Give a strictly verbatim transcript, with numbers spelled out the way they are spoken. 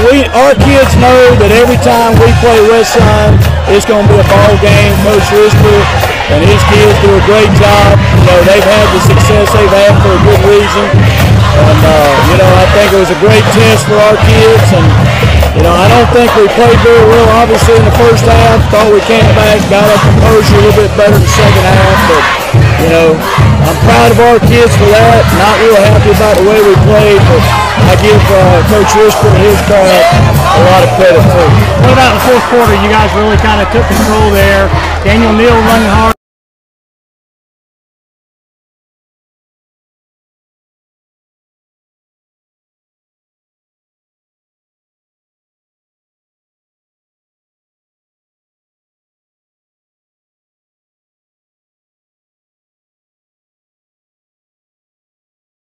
we, our kids know that every time we play Westside, it's going to be a ball game. Coach Risper and his kids do a great job. You know, they've had the success they've had for a good reason. And, uh, you know, I think it was a great test for our kids. And, you know, I don't think we played very well, obviously, in the first half. Thought we came back, got our composure a little bit better in the second half. But, you know, I'm proud of our kids for that. Not real happy about the way we played, but I give uh, Coach Risper and his crowd a lot of credit, too. What about in the fourth quarter? You guys really kind of took control there. Daniel Neal running hard.